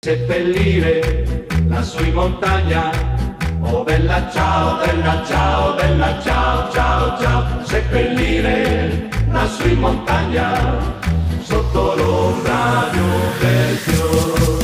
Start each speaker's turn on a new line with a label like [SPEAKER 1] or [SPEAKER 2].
[SPEAKER 1] Seppellire lassù in montagna. Oh bella ciao, bella ciao, bella ciao, ciao, ciao. Seppellire lassù in montagna, sotto l'ombra di un bel fiore.